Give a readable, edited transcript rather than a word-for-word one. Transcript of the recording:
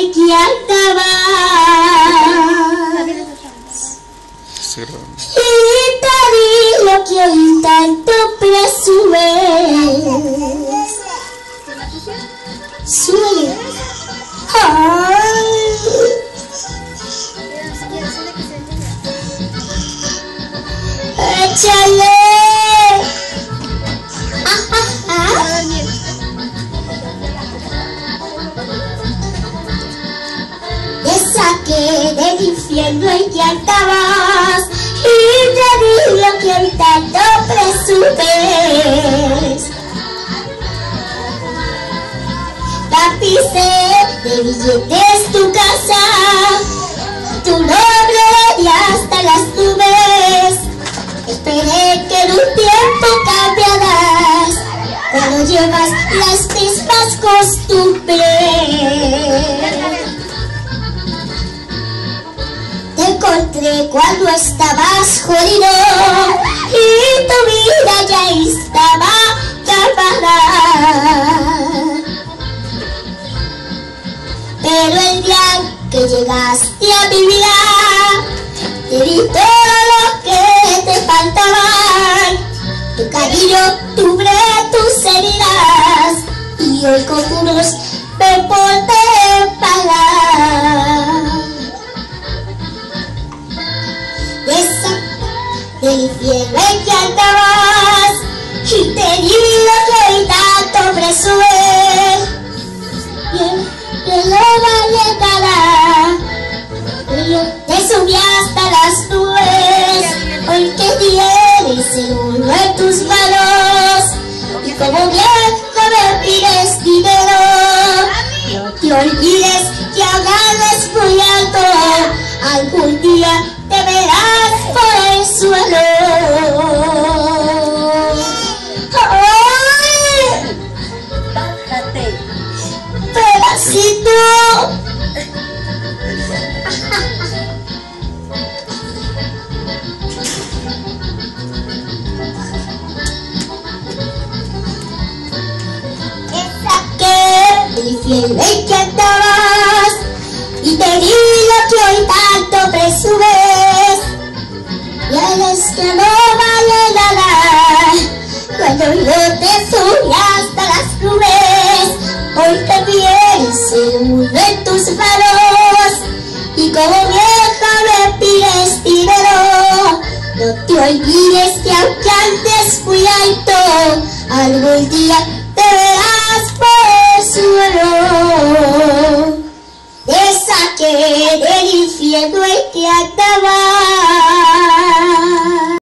en que andabas y te di lo que hoy tanto presumes. Súbele. Ay. Échale. Te saqué del infierno en que andabas y te di lo que hoy tanto presumes. Tapicé de billetes tu casa, tu nombre y hasta las nubes. Esperé que en un tiempo cambiarás, pero llevas las mismas costumbres. Te encontré cuando estabas jodido y tu vida ya estaba acabada. Pero el día que llegaste a mi vida, te di todo lo que te faltaba. Tu cariño, cubre tus heridas y hoy con juros me podré pagar. Del infierno en que andabas y te di lo que hoy tanto presumes. Que no vale nada, yo te subí hasta las nubes. Hoy que tienes el mundo en tus manos y como viejo me pides dinero. No te olvides que ahora es muy alto, algún día te verás por el suelo. ¡Ay! Bájate. Pedacito. Te saqué del infierno en que andabas y te di lo que hoy tanto presumes. Y eres que no vale nada, cuando yo te subí hasta las nubes. Hoy te vienes el mundo en tus manos y como vieja me pides dinero. No te olvides que aunque andes muy alto, algún día te verás por el suelo. Te saqué del infierno en que andabas